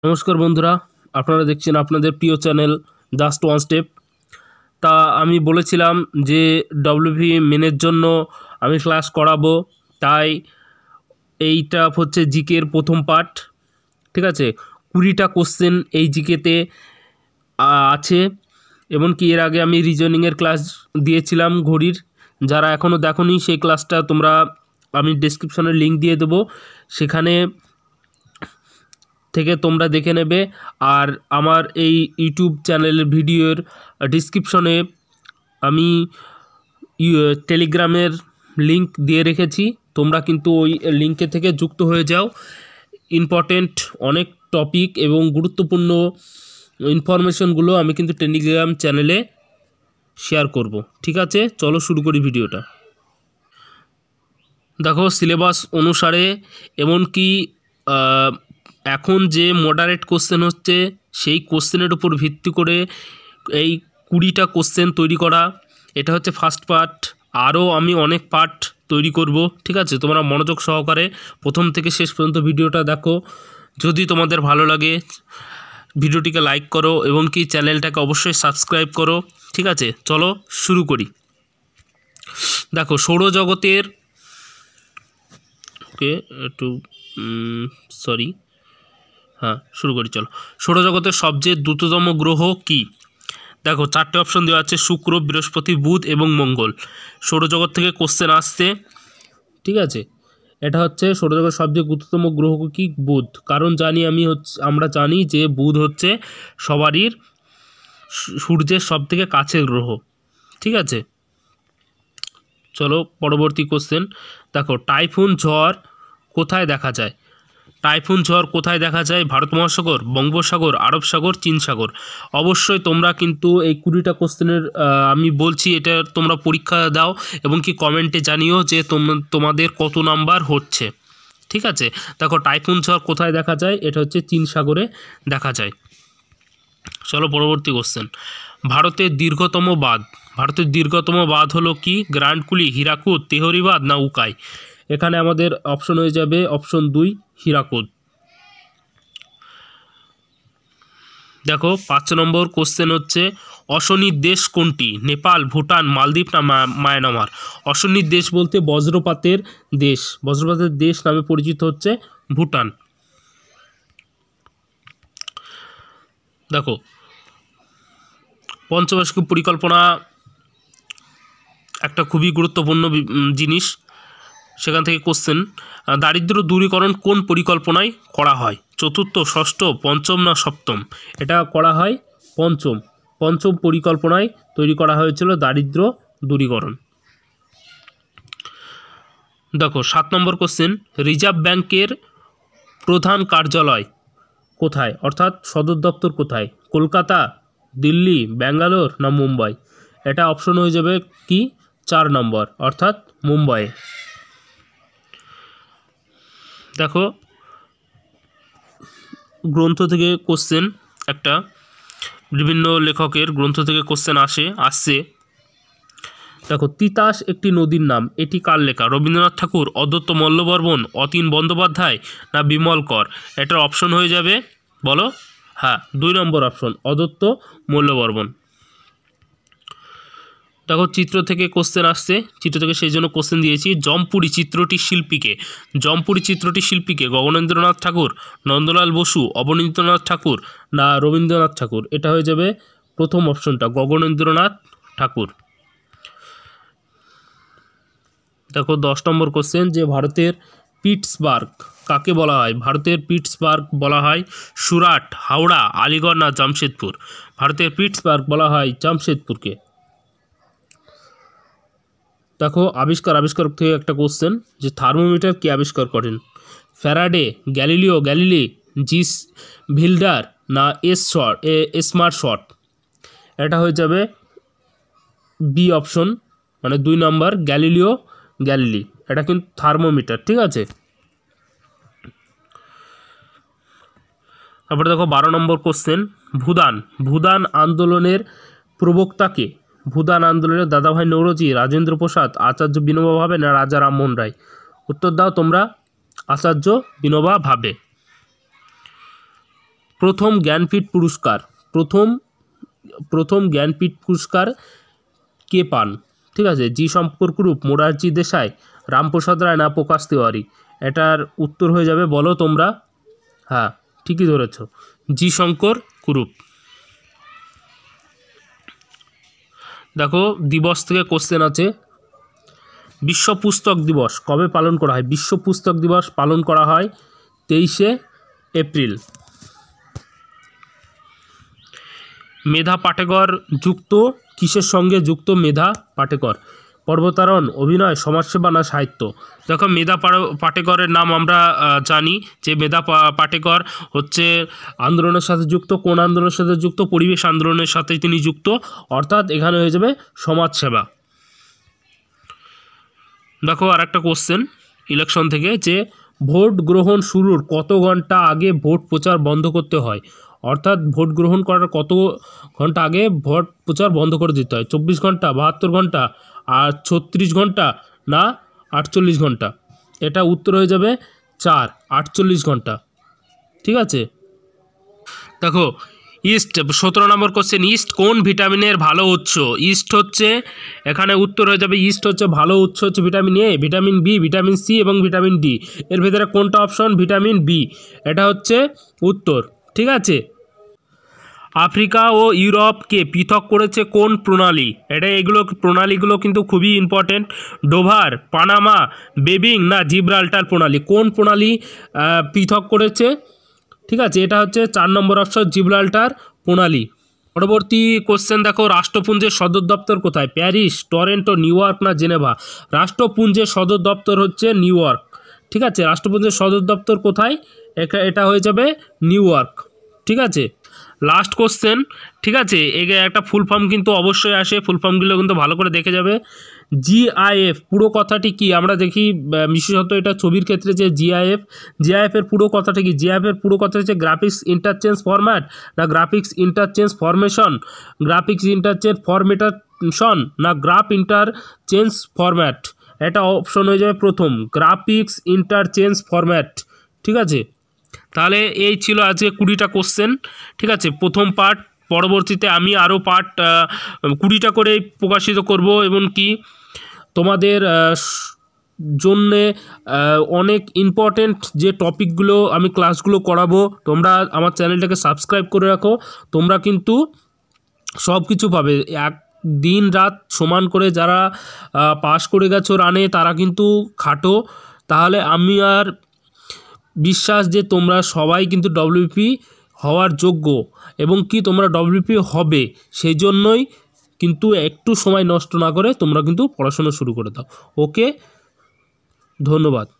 নমস্কার বন্ধুরা, আপনারা দেখছেন আপনাদের প্রিয় চ্যানেল জাস্ট ওয়ান স্টেপ। তা আমি বলেছিলাম যে ডব্লিউপি মেনের জন্য আমি ক্লাস করাবো, তাই এইটা হচ্ছে জিকের প্রথম পার্ট। ঠিক আছে, 20টা কোশ্চেন এই জিকেতে আছে। এমনকি এর আগে আমি রিজনিংয়ের ক্লাস দিয়েছিলাম ঘড়ির, যারা এখনও দেখোনি সেই ক্লাসটা তোমরা, আমি ডেসক্রিপশনে লিঙ্ক দিয়ে দেবো, সেখানে থেকে তোমরা দেখে নেবে। আর আমার এই ইউটিউব চ্যানেলের ভিডিওর ডিসক্রিপশনে আমি টেলিগ্রামের লিঙ্ক দিয়ে রেখেছি, তোমরা কিন্তু ওই লিঙ্কে থেকে যুক্ত হয়ে যাও। ইম্পর্টেন্ট অনেক টপিক এবং গুরুত্বপূর্ণ ইনফরমেশনগুলো আমি কিন্তু টেলিগ্রাম চ্যানেলে শেয়ার করব। ঠিক আছে, চলো শুরু করি ভিডিওটা। দেখো, সিলেবাস অনুসারে এমনকি এখন যে মডারেট কোশ্চেন হচ্ছে সেই কোশ্চেনের উপর ভিত্তি করে এই 20টা কোশ্চেন তৈরি করা, এটা হচ্ছে ফার্স্ট পার্ট। আরও আমি অনেক পার্ট তৈরি করব। ঠিক আছে, তোমরা মনোযোগ সহকারে প্রথম থেকে শেষ পর্যন্ত ভিডিওটা দেখো। যদি তোমাদের ভালো লাগে ভিডিওটিকে লাইক করো এবং কি চ্যানেলটাকে অবশ্যই সাবস্ক্রাইব করো। ঠিক আছে, চলো শুরু করি। দেখো, সৌরজগতের শুরু করি, চলো। সৌরজগতের সবচেয়ে দ্রুততম গ্রহ কি? দেখো, 4টে অপশন দেওয়া আছে: শুক্র, বৃহস্পতি, বুধ এবং মঙ্গল। সৌরজগৎ থেকে কোশ্চেন আসছে। ঠিক আছে, এটা হচ্ছে সৌরজগতের সবচেয়ে দ্রুততম গ্রহ কি? বুধ। কারণ আমরা জানি যে বুধ হচ্ছে সবারই সূর্যের সবথেকে কাছের গ্রহ। ঠিক আছে, চলো পরবর্তী কোশ্চেন। দেখো, টাইফুন ঝড় কোথায় দেখা যায়? টাইফুন ঝড় কোথায় দেখা যায়? ভারত মহাসাগর, বঙ্গোপসাগর, আরব সাগর, চীন সাগর। অবশ্যই তোমরা কিন্তু এই 20টা কোশ্চেনের আমি বলছি, এটা তোমরা পরীক্ষা দাও এবং কি কমেন্টে জানিও যে তোমাদের কত নাম্বার হচ্ছে। ঠিক আছে, দেখো, টাইফুন ঝড় কোথায় দেখা যায়? এটা হচ্ছে চীন সাগরে দেখা যায়। চলো পরবর্তী কোশ্চেন। ভারতের দীর্ঘতম বাঁধ হলো কি? গ্র্যান্ড কুলি, হীরাকুদ, তেহরি বাঁধ না উকাই? এখানে আমাদের অপশন হয়ে যাবে অপশন 2, হীরাকুদ। দেখো, 5 নম্বর কোশ্চেন হচ্ছে অশনির দেশ কোনটি? নেপাল, ভুটান, মালদ্বীপ না মায়ানমার? অশনির দেশ বলতে বজ্রপাতের দেশ নামে পরিচিত হচ্ছে ভুটান। দেখো, পঞ্চবার্ষিক পরিকল্পনা একটা খুবই গুরুত্বপূর্ণ জিনিস, সেখান থেকে কোশ্চেন। দারিদ্র্য দূরীকরণ কোন পরিকল্পনায় করা হয়? চতুর্থ, ষষ্ঠ, পঞ্চম না সপ্তম? এটা করা হয় পঞ্চম পরিকল্পনায় তৈরি করা হয়েছিল দারিদ্র্য দূরীকরণ। দেখো, 7 নম্বর কোশ্চেন। রিজার্ভ ব্যাংকের প্রধান কার্যালয় কোথায়, অর্থাৎ সদর দপ্তর কোথায়? কলকাতা, দিল্লি, ব্যাঙ্গালোর না মুম্বাই? এটা অপশন হয়ে যাবে কি? 4 নম্বর, অর্থাৎ মুম্বাই। দেখো, গ্রন্থ থেকে কোশ্চেন, একটা বিভিন্ন লেখকের গ্রন্থ থেকে কোশ্চেন আসছে। দেখো, তিতাস একটি নদীর নাম, এটি কার লেখা? রবীন্দ্রনাথ ঠাকুর, অদ্বৈত মল্লবর্মণ, অতীন বন্দ্যোপাধ্যায় না বিমল কর? এটার অপশন হয়ে যাবে, বলো। 2 নম্বর অপশন, অদ্বৈত মল্লবর্মণ। দেখো, চিত্র থেকে কোশ্চেন আসছে, চিত্র থেকে সেই জন্য কোশ্চেন দিয়েছি। জমপুরি চিত্রটি শিল্পীকে গগনেন্দ্রনাথ ঠাকুর, নন্দলাল বসু, অবনীন্দ্রনাথ ঠাকুর না রবীন্দ্রনাথ ঠাকুর? এটা হয়ে যাবে প্রথম অপশনটা, গগনেন্দ্রনাথ ঠাকুর। দেখো, 10 নম্বর কোশ্চেন, যে ভারতের পিটসবার্গ কাকে বলা হয়? ভারতের পিটসবার্গ বলা হয় সুরাট, হাওড়া, আলিগড় না জামশেদপুর? ভারতের পিটসবার্গ বলা হয় জামশেদপুরকে। দেখো, আবিষ্কার থেকে একটা কোশ্চেন, যে থার্মোমিটার কে আবিষ্কার করেন? ফ্যারাডে, গ্যালিলি, জিস ভিল্ডার না স্মার্ট শট? এটা হয়ে যাবে বি অপশন, মানে 2 নম্বর, গ্যালিলি। এটা কিন্তু থার্মোমিটার। ঠিক আছে, তারপরে দেখো 12 নম্বর কোশ্চেন। ভূদান আন্দোলনের প্রবক্তাকে? ভূদান আন্দোলনের দাদাভাই নৌরোজি, রাজেন্দ্র প্রসাদ, আচার্য বিনোবা ভাবে না রাজা রামমোহন রায়? উত্তর দাও তোমরা, আচার্য বিনোবা ভাবে। প্রথম জ্ঞানপীঠ পুরস্কার প্রথম জ্ঞানপীঠ পুরস্কার কে পান? ঠিক আছে, জি শঙ্কর কুরুপ, মোরারজি দেশাই, রামপ্রসাদ রায় না প্রকাশ তিওয়ারি? এটার উত্তর হয়ে যাবে, বলো তোমরা। হ্যাঁ, ঠিকই ধরেছ, জি শঙ্কর কুরুপ। দেখো দিবস থেকে কোশ্চেন আছে। বিশ্ব পুস্তক দিবস কবে পালন করা হয়? বিশ্ব পুস্তক দিবস পালন করা হয় 23শে এপ্রিল। মেধা পাটেকর যুক্ত কিসের সঙ্গে যুক্ত মেধা পাটেকর? পর্বতারোহণ, অভিনয়, সমাজসেবা না সাহিত্য? দেখো মেধা পাটেকরের নাম আমরা জানি যে মেধা পাটেকর হচ্ছে আন্দোলনের সাথে যুক্ত। কোন আন্দোলনের সাথে যুক্ত? পরিবেশ আন্দোলনের সাথে তিনি যুক্ত, অর্থাৎ এখানে হয়ে যাবে সমাজসেবা। দেখো আর একটা কোশ্চেন ইলেকশন থেকে, যে ভোট গ্রহণ শুরুর কত ঘন্টা আগে ভোট প্রচার বন্ধ করতে হয়? অর্থাৎ ভোট গ্রহণ করার কত ঘন্টা আগে ভোট প্রচার বন্ধ করে দিতে হয়? 24 ঘন্টা, 72 ঘন্টা, আর 36 ঘন্টা, না 48 ঘন্টা? এটা উত্তর হয়ে যাবে 4, 48 ঘন্টা। ঠিক আছে, দেখো ইস্ট 17 নম্বর কোশ্চেন, ইস্ট কোন ভিটামিনের ভালো উৎস? ইস্ট হচ্ছে, এখানে উত্তর হয়ে যাবে ইস্ট হচ্ছে ভালো উৎস হচ্ছে vitamin A, vitamin B, vitamin C এবং ভিটামিন ডি। এর ভিতরে কোনটা অপশন? ভিটামিন বি, এটা হচ্ছে উত্তর। ঠিক আছে, আফ্রিকা ও ইউরোপকে পৃথক করেছে কোন প্রণালী? এগুলো প্রণালীগুলো কিন্তু খুবই ইম্পর্টেন্ট। ডোভার, পানামা, বেবিং না জিব্রাল্টার প্রণালী? কোন প্রণালী পৃথক করেছে? ঠিক আছে, এটা হচ্ছে 4 নম্বর অপশন, জিব্রাল্টার প্রণালী। পরবর্তী কোশ্চেন দেখো, রাষ্ট্রপুঞ্জের সদর দপ্তর কোথায়? প্যারিস, টরন্টো, নিউ ইয়র্ক না জেনেভা? রাষ্ট্রপুঞ্জের সদর দপ্তর হচ্ছে নিউ ইয়র্ক। ঠিক আছে, রাষ্ট্রপুঞ্জের সদর দপ্তর কোথায়? এটা হয়ে যাবে নিউ ইয়র্ক। ঠিক আছে, লাস্ট কোশ্চেন। ঠিক আছে, একটা ফুল ফর্ম কিন্তু অবশ্যই আসে, ফুল ফর্মগুলো কিন্তু ভালো করে দেখে যাবে। জিআইএফ পুরো কথাটি কি? আমরা দেখি বিশেষত এটা ছবির ক্ষেত্রে, যে জিআইএফ এর পুরো কথাটা কি? জিআইএফ এর পুরো কথা হচ্ছে গ্রাফিক্স ইন্টারচেঞ্জ ফরম্যাট না graphics interchange formation? Graphics interchange formation না গ্রাফ ইন্টারচেঞ্জ ফরম্যাট? এটা অপশন হয়ে যাবে প্রথম, গ্রাফিক্স ইন্টারচেঞ্জ ফরম্যাট। ঠিক আছে, তাহলে এই ছিল আজকে 20টা কোশ্চেন। ঠিক আছে, প্রথম পার্ট। পরবর্তীতে আমি আরও পার্ট 20টা করে প্রকাশিত করব, এবং কি তোমাদের জন্যে অনেক ইম্পর্টেন্ট যে টপিকগুলো আমি ক্লাসগুলো করাবো, তোমরা আমার চ্যানেলটাকে সাবস্ক্রাইব করে রাখো। তোমরা কিন্তু সব কিছু পাবে, দিন রাত সমান করে। যারা পাস করে গেছো রানে, তারা কিন্তু খাটো। তাহলে আমি আর বিশ্বাস যে তোমরা সবাই কিন্তু ডব্লিউপি হওয়ার যোগ্য, এবং কি তোমরা ডব্লিউপি হবে। সেই জন্যই কিন্তু একটু সময় নষ্ট না করে তোমরা কিন্তু পড়াশোনা শুরু করে দাও। ওকে, ধন্যবাদ।